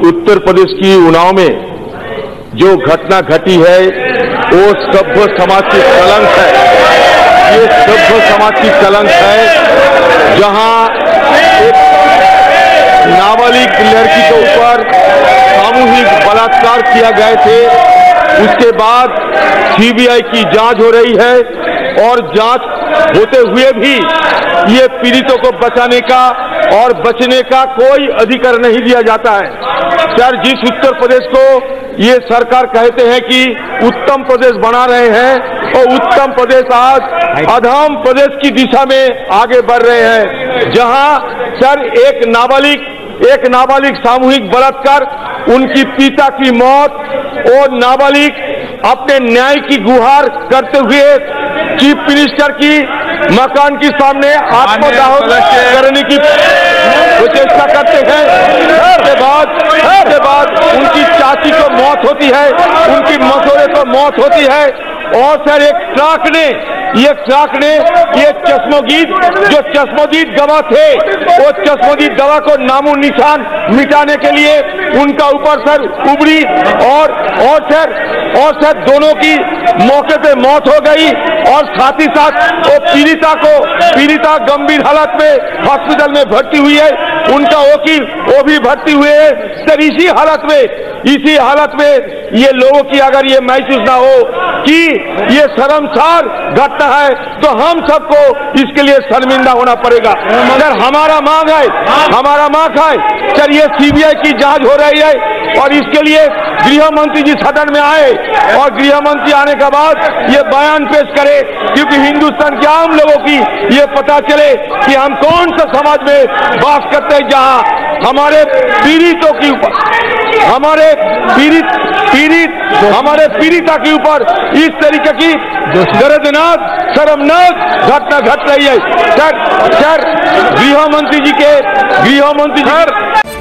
उत्तर प्रदेश की उन्नाव में जो घटना घटी है वो सभ्य समाज की कलंक है। ये सभ्य समाज की कलंक है, जहां एक नाबालिग लड़की के ऊपर सामूहिक बलात्कार किया गए थे। उसके बाद सीबीआई की जांच हो रही है और जांच होते हुए भी ये पीड़ितों को बचाने का और बचने का कोई अधिकार नहीं दिया जाता है। सर, जिस उत्तर प्रदेश को ये सरकार कहते हैं कि उत्तम प्रदेश बना रहे हैं और उत्तम प्रदेश आज अधम प्रदेश की दिशा में आगे बढ़ रहे हैं, जहां सर एक नाबालिग सामूहिक बलात्कार, उनकी पिता की मौत और नाबालिग अपने न्याय की गुहार करते हुए चीफ मिनिस्टर की मकान के सामने आत्मदाह करने की चेष्टा करते हैं। उसके बाद उनकी चाची को मौत होती है, उनकी मसौरे को मौत होती है। और सर ये ट्रक ने ये चश्मोदीद गवाह थे, वो चश्मोदीद गवाह को नामो निशान मिटाने के लिए उनका ऊपर सर उबरी और सर दोनों की मौके पे मौत हो गई। और साथ ही साथ वो पीड़िता गंभीर हालत में हॉस्पिटल में भर्ती हुई है, उनका वकील वो भी भर्ती हुए है। सर इसी हालत में ये लोगों की अगर ये महसूस ना हो कि ये शर्मसार घटना है, तो हम सबको इसके लिए शर्मिंदा होना पड़ेगा। सर हमारा मांग है सर ये सीबीआई की जांच हो रही है और इसके लिए गृह मंत्री जी सदन में आए और गृह मंत्री आने के बाद ये बयान पेश करे, क्योंकि हिंदुस्तान के आम लोगों की ये पता चले कि हम कौन सा समाज में वास करते हैं, जहां हमारे पीड़ितों के ऊपर हमारे पीड़िता के ऊपर इस तरीके की दर्दनाक शर्मनाक घटना घट रही है। सर गृह मंत्री जी